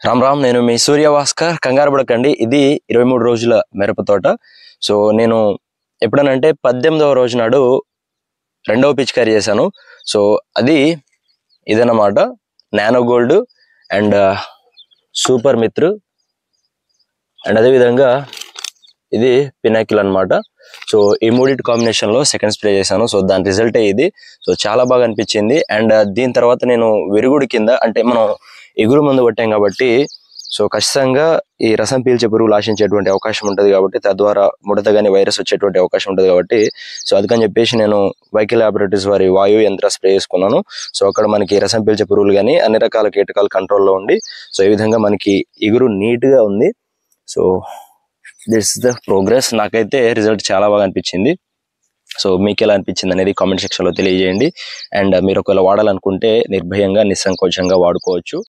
రామ్ రామ్, నేను మీ సూర్యభాస్కర్. కంగారు పడకండి, ఇది 23 రోజుల మిరప తోట. సో నేను ఎప్పుడనంటే 18వ రోజు నాడు రెండవ పిచికారీ చేశాను. సో అది ఇదన్నమాట, నానో గోల్డ్ అండ్ సూపర్ మిత్రు, అండ్ అదేవిధంగా ఇది పినాకిల్ అన్నమాట. సో ఈ మూడింటి కాంబినేషన్లో సెకండ్ స్ప్రే చేశాను. సో దాని రిజల్టే ఇది. సో చాలా బాగా అనిపించింది. అండ్ దీని తర్వాత నేను విరుగుడు కింద, అంటే మనం ఎగురు మందు కొట్టాం కాబట్టి సో ఖచ్చితంగా ఈ రసం పీల్చే పురుగులు ఆశించేటువంటి అవకాశం ఉంటుంది కాబట్టి, తద్వారా ముడత కానీ వైరస్ వచ్చేటువంటి అవకాశం ఉంటుంది కాబట్టి, సో అందుకని చెప్పేసి నేను వైకే ల్యాబొరేటరీస్ వారి వాయు యంత్ర స్ప్రే చేసుకున్నాను. సో అక్కడ మనకి రసం పీల్చే పురుగులు కానీ అన్ని రకాల కీటకాలు కంట్రోల్లో ఉండి, సో ఈ విధంగా మనకి ఎగురు నీట్గా ఉంది. So this is the progress. నాకైతే రిజల్ట్ చాలా బాగా అనిపించింది. సో మీకు ఎలా అనిపించింది అనేది కామెంట్ సెక్షన్లో తెలియజేయండి. అండ్ మీరు ఒకవేళ వాడాలనుకుంటే నిర్భయంగా నిస్సంకోచంగా వాడుకోవచ్చు.